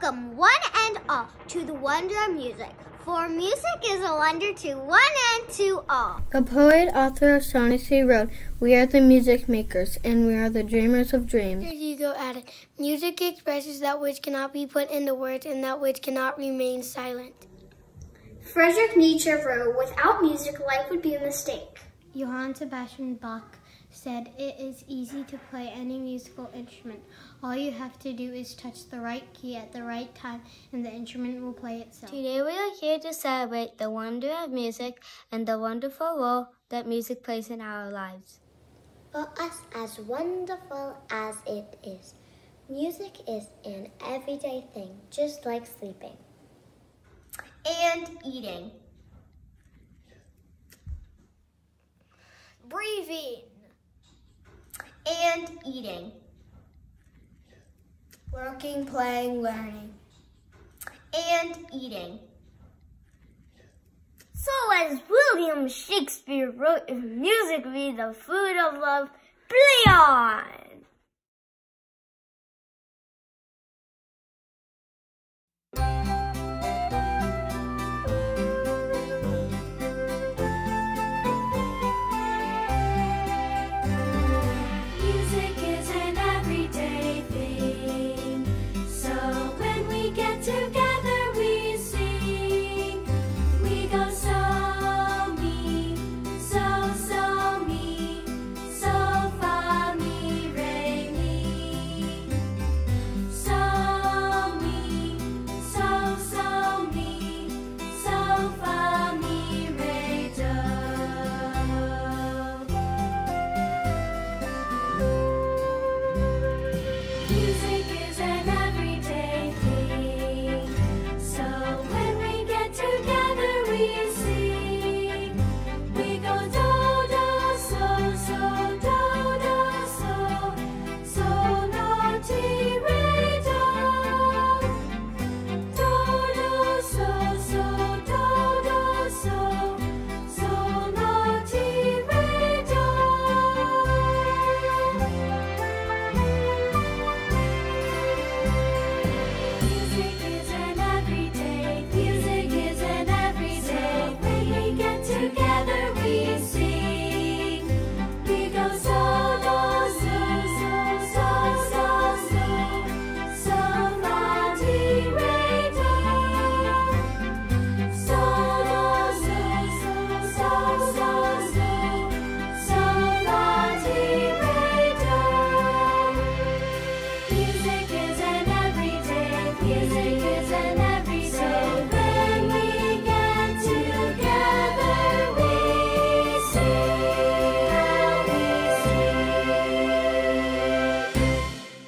Welcome, one and all, to the wonder of music. For music is a wonder to one and to all. The poet, author Shaughnessy wrote, "We are the music makers, and we are the dreamers of dreams." Here Hugo added, "Music expresses that which cannot be put into words and that which cannot remain silent." Friedrich Nietzsche wrote, "Without music, life would be a mistake." Johann Sebastian Bach said, "It is easy to play any musical instrument. All you have to do is touch the right key at the right time and the instrument will play itself." Today we are here to celebrate the wonder of music and the wonderful role that music plays in our lives. For us, as wonderful as it is, music is an everyday thing, just like sleeping. And eating. Breathing. And eating. Working, playing, learning. And eating. So as William Shakespeare wrote, "If music be the food of love, play on!" Music is an everyday thing, so when we get together we sing. We go so me, so me, so fa mi re mi. So me, so me, so fa mi re do. Music is an everyday thing, so when we get together we sing. We go do do so do so no ti re do. Do so do so no ti re do. Music is an everyday, music is an everyday. When we get together we sing. We go so la ti re do. So la ti re do. Music is an everyday, music is an everyday. When we get together, we sing, we sing.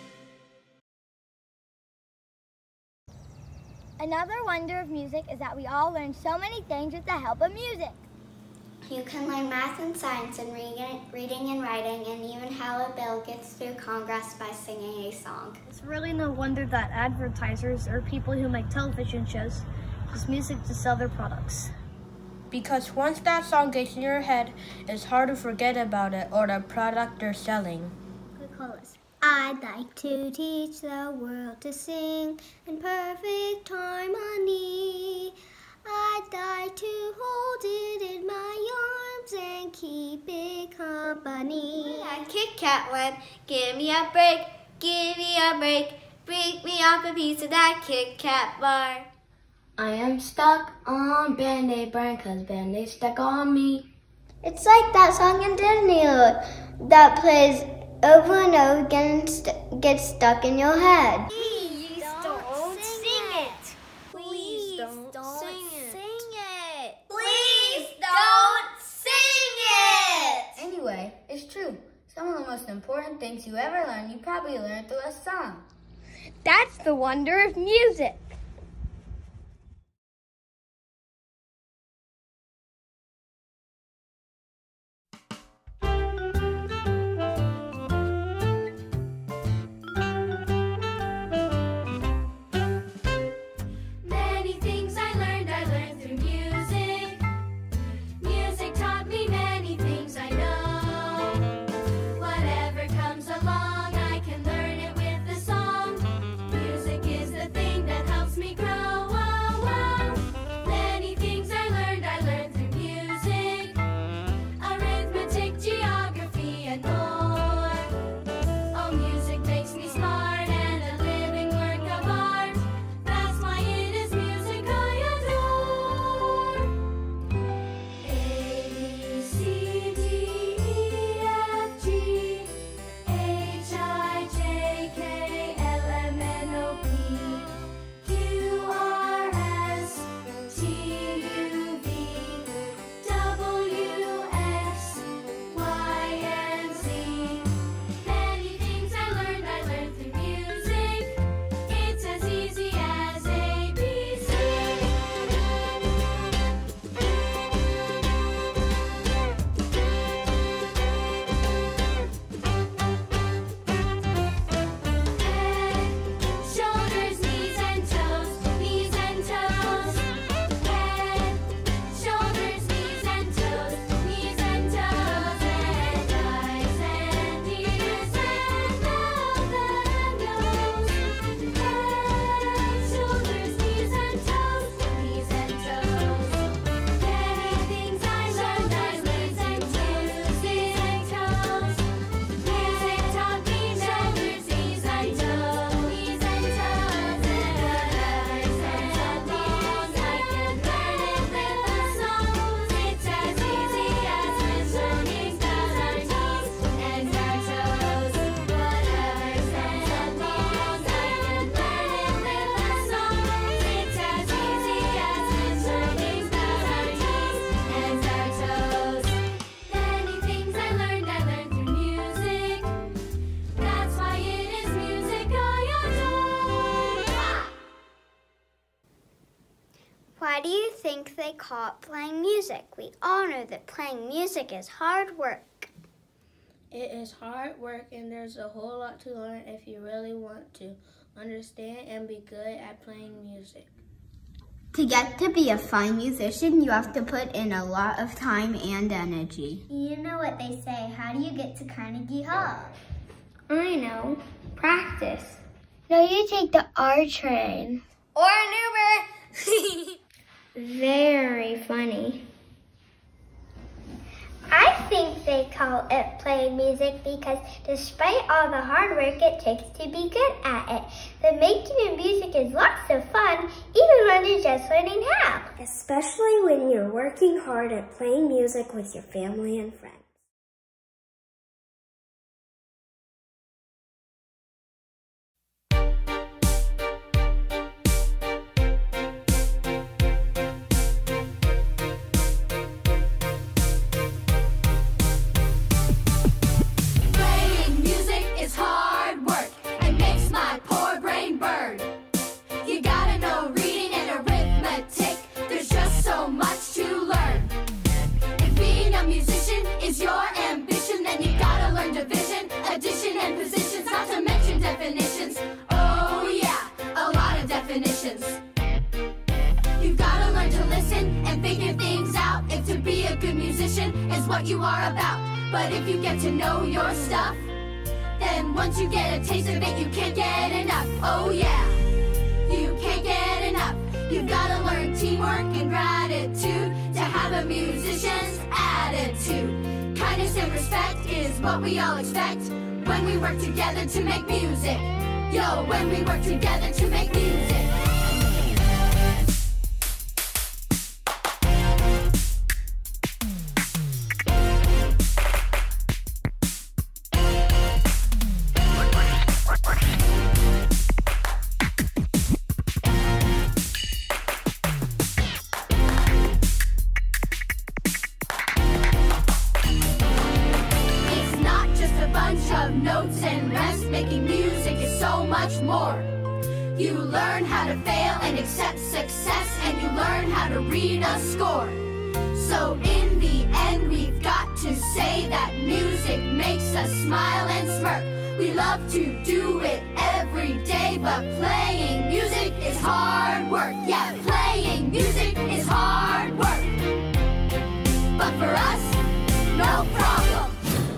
Another wonder of music is that we all learn so many things with the help of music. You can learn math and science and reading and writing, and even how a bill gets through Congress by singing a song. It's really no wonder that advertisers or people who make television shows use music to sell their products. Because once that song gets in your head, it's hard to forget about it or the product they're selling. I'd like to teach the world to sing in perfect harmony. I'd like to hold it in my arms and keep it company. That Kit Kat went, give me a break, break me off a piece of that Kit Kat bar. I am stuck on Band-Aid brand 'cause Band-Aid stuck on me. It's like that song in Disney that plays over and over again and gets stuck in your head. Please don't sing it. Please don't sing it. Please don't sing it! Anyway, it's true. Some of the most important things you ever learned, you probably learned through a song. That's the wonder of music. Many things I learned through music. Music taught me many things I know. Whatever comes along, I can learn it with a song. Music is the thing that Why do you think they call it playing music? We all know that playing music is hard work. It is hard work, and there's a whole lot to learn if you really want to understand and be good at playing music. To get to be a fine musician, you have to put in a lot of time and energy. You know what they say, how do you get to Carnegie Hall? I know. Practice. No, you take the R train. Or an Uber. Very funny. I think they call it playing music because despite all the hard work it takes to be good at it, the making of music is lots of fun, even when you're just learning how. Especially when you're working hard at playing music with your family and friends. You've got to learn to listen and figure things out if to be a good musician is what you are about. But if you get to know your stuff, then once you get a taste of it, you can't get enough. Oh yeah, you can't get enough. You've got to learn teamwork and gratitude to have a musician's attitude. Kindness and respect is what we all expect when we work together to make music. Yo, when we work together to make music. Notes and rest, making music is so much more. You learn how to fail and accept success, and you learn how to read a score. So in the end, we've got to say that music makes us smile and smirk. We love to do it every day, but playing music is hard work. Yeah, playing music is hard work. But for us, no problem.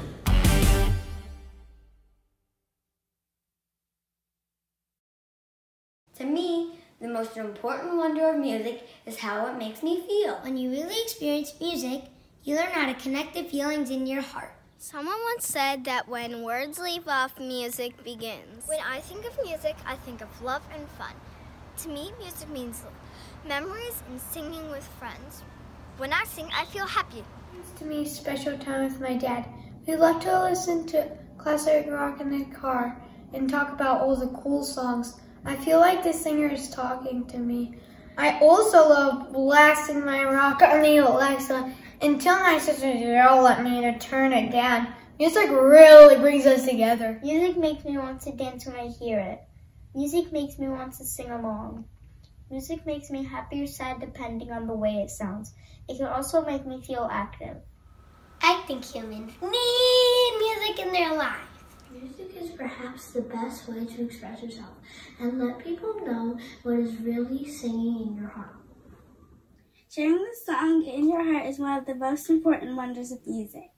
To me, the most important wonder of music is how it makes me feel. When you really experience music, you learn how to connect the feelings in your heart. Someone once said that when words leave off, music begins. When I think of music, I think of love and fun. To me, music means memories and singing with friends. When I sing, I feel happy. It's to me special time with my dad. We love to listen to classic rock in the car and talk about all the cool songs. I feel like the singer is talking to me. I also love blasting my rock on the Alexa until my sister yell at me to turn it down. Music really brings us together. Music makes me want to dance when I hear it. Music makes me want to sing along. Music makes me happy or sad depending on the way it sounds. It can also make me feel active. I think humans need music in their lives. Music is perhaps the best way to express yourself and let people know what is really singing in your heart. Sharing the song in your heart is one of the most important wonders of music.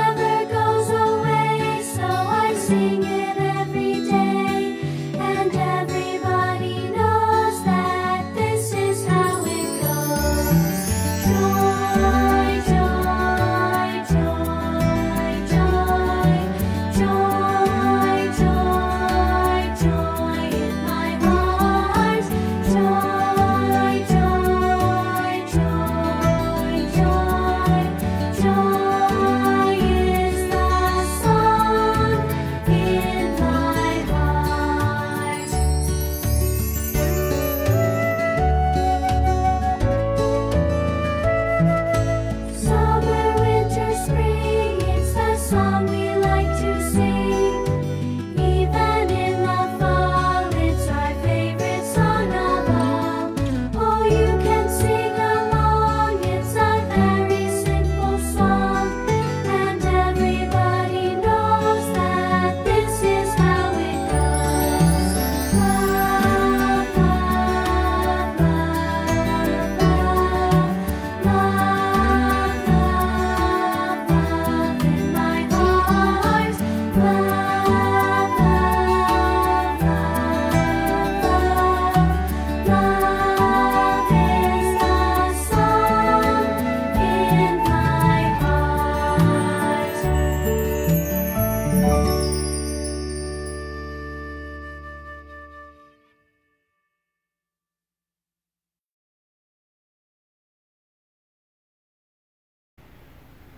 And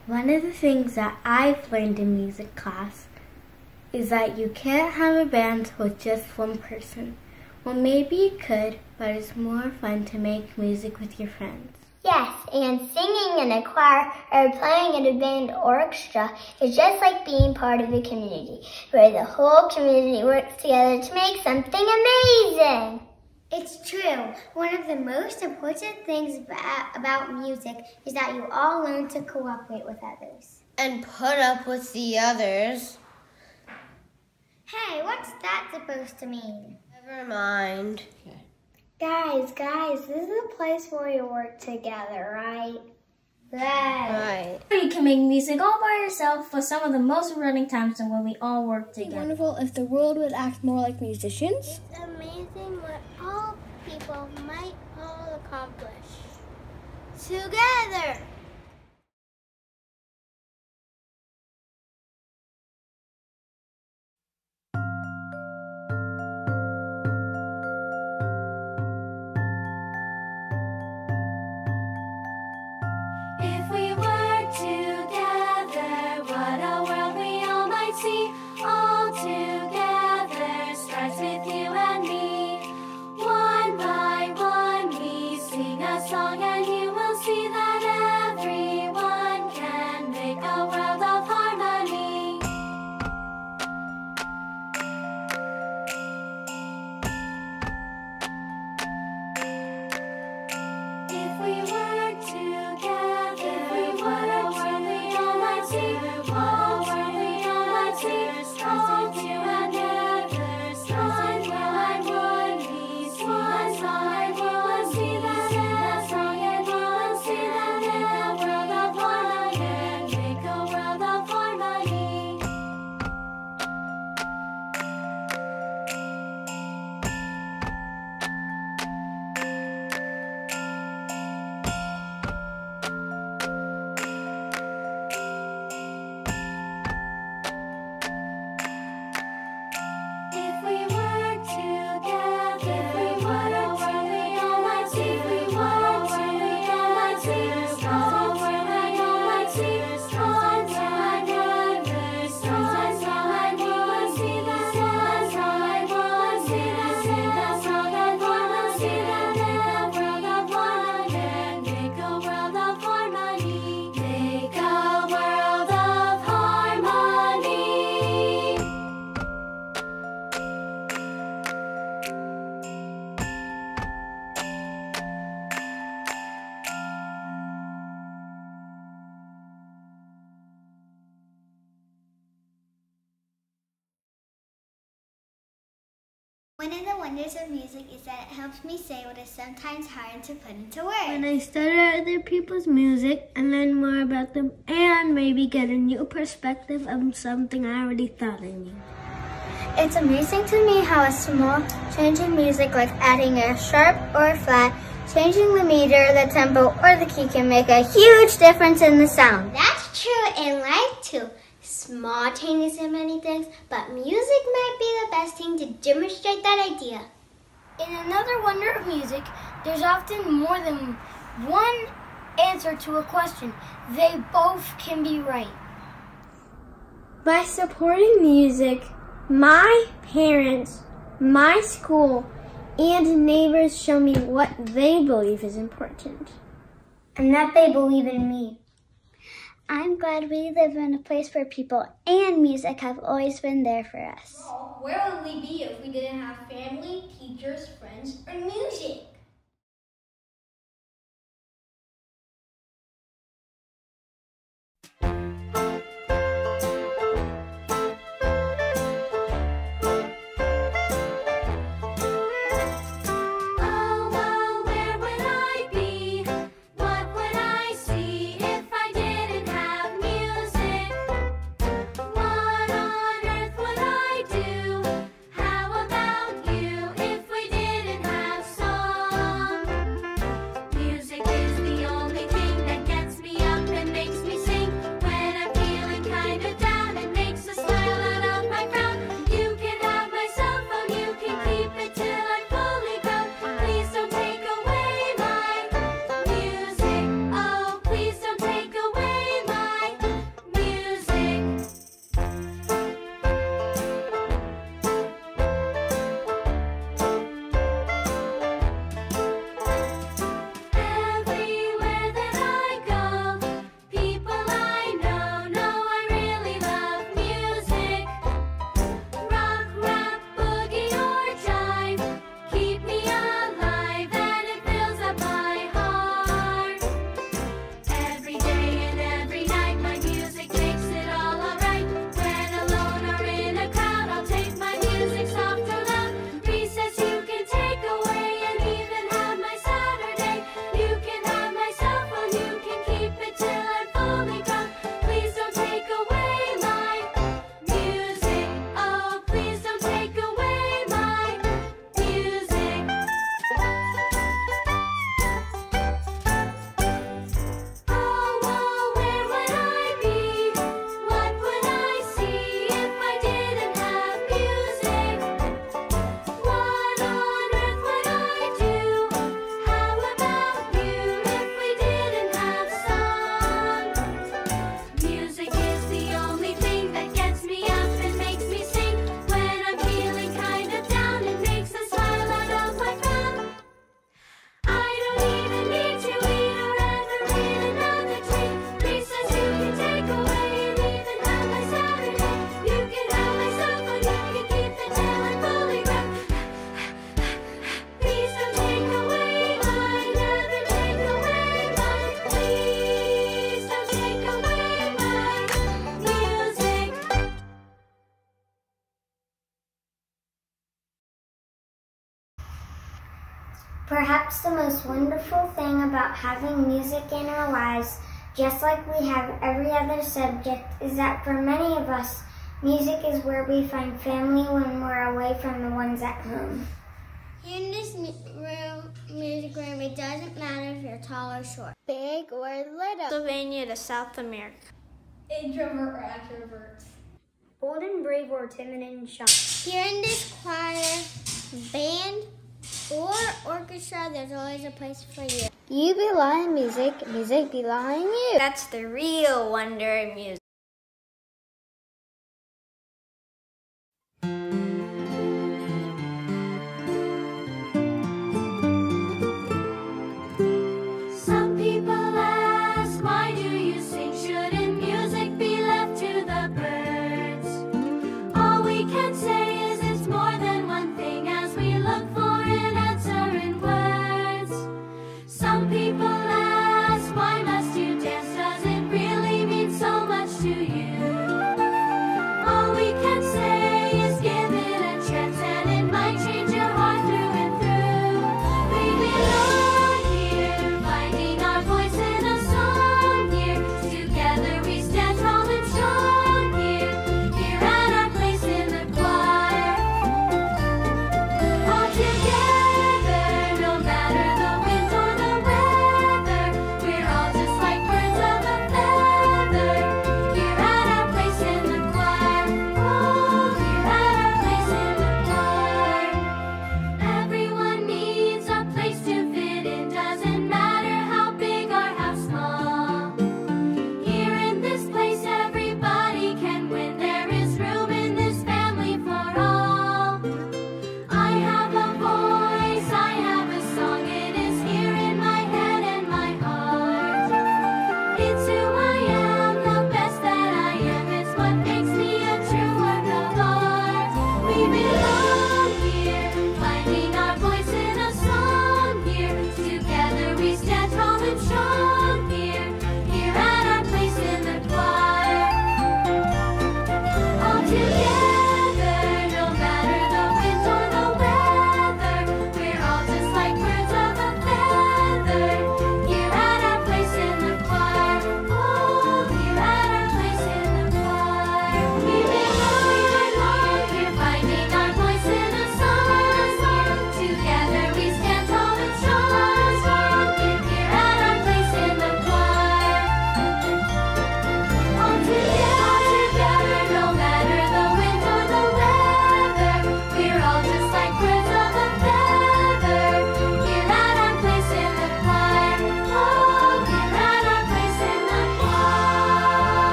One of the things that I've learned in music class is that you can't have a band with just one person. Well, maybe you could, but it's more fun to make music with your friends. Yes, and singing in a choir or playing in a band orchestra is just like being part of a community, where the whole community works together to make something amazing. It's true. One of the most important things about music is that you all learn to cooperate with others. And put up with the others. Hey, what's that supposed to mean? Never mind. Guys, this is a place where we work together, right? Right. You can make music all by yourself for some of the most rewarding times and when we all work together. It'd be wonderful if the world would act more like musicians. It's amazing what all people might all accomplish together. If we work together, what a world we all might see. All together starts with you and me. One by one we sing a song, and you will see that everyone can make a world of harmony. If we work together, what a world we all might see. What a world we all might see. All together starts with one would we sing a song, and you will see that song, and you will see that in a world of harmony, make a world of harmony. If we work together, what a world we all might see. What a world we all might see. What a world we all might see. All together starts and you will see that song, and you will see that song, and you will see that in a world of harmony, make a world of harmony, make a world of harmony. One of the wonders of music is that it helps me say what is sometimes hard to put into words. When I study other people's music and learn more about them and maybe get a new perspective of something I already thought I knew. It's amazing to me how a small change in music, like adding a sharp or a flat, changing the meter, the tempo, or the key can make a huge difference in the sound. That's true in life too. Small changes in many things, but music might be the best thing to demonstrate that idea. In another wonder of music, there's often more than one answer to a question. They both can be right. By supporting music, my parents, my school, and neighbors show me what they believe is important. And that they believe in me. I'm glad we live in a place where people and music have always been there for us. Where would we be if we didn't have family, teachers, friends, or music? Oh, well, where would I be? What would I see if I didn't have music? What on earth would I do? How about you if we didn't have songs? Perhaps the most wonderful thing about having music in our lives, just like we have every other subject, is that for many of us, music is where we find family when we're away from the ones at home. Here in this music room, it doesn't matter if you're tall or short, big or little. Pennsylvania to South America. Introvert or extrovert. Bold and brave or timid and shy. Here in this choir, band, or orchestra, there's always a place for you. You belong in music, music belongs in you. That's the real wonder in music. Some people ask, why do you sing? Shouldn't music be left to the birds? All we can say is it's more than one thing as we look for an answer in words. Some people ask, why must you dance? Does it really mean so much to you? All we can say is give it a chance and it might change your heart through and through. We belong here, finding our voice in a song here. Together we stand tall and strong here, here at our place in the choir. All together, no matter the wind or the weather, we're all just like birds of a feather, here at our place in the choir. Oh, here at our place in the choir. Everyone needs a place to fit in, doesn't matter how big or how small. Here in this place everybody can win, there is room in this family for all. I have a voice, I have a song, it is here in my head and my heart. It's who I am, the best that I am, it's what makes me a true work of art. We belong here, finding our voice in a song here. Together we stand tall and strong here, here at our place in the choir. All together.